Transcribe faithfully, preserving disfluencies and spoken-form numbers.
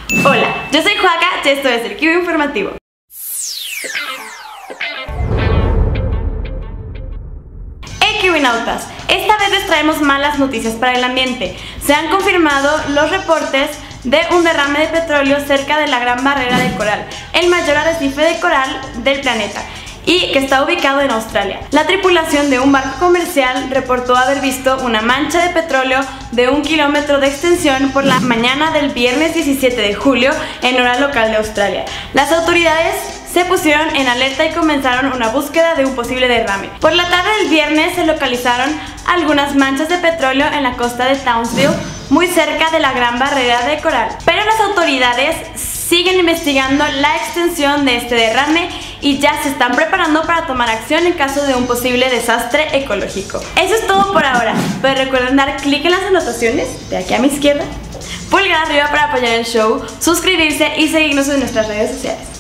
Hola, yo soy Joaca y esto es el Kiwi Informativo. Hey Kiwinautas, esta vez les traemos malas noticias para el ambiente. Se han confirmado los reportes de un derrame de petróleo cerca de la Gran Barrera de Coral, el mayor arrecife de coral del planeta, y que está ubicado en Australia. La tripulación de un barco comercial reportó haber visto una mancha de petróleo de un kilómetro de extensión por la mañana del viernes diecisiete de julio en hora local de Australia. Las autoridades se pusieron en alerta y comenzaron una búsqueda de un posible derrame. Por la tarde del viernes se localizaron algunas manchas de petróleo en la costa de Townsville, muy cerca de la Gran Barrera de Coral. Pero las autoridades siguen investigando la extensión de este derrame y ya se están preparando para tomar acción en caso de un posible desastre ecológico. Eso es todo por ahora, pero recuerden dar clic en las anotaciones de aquí a mi izquierda, pulgar arriba para apoyar el show, suscribirse y seguirnos en nuestras redes sociales.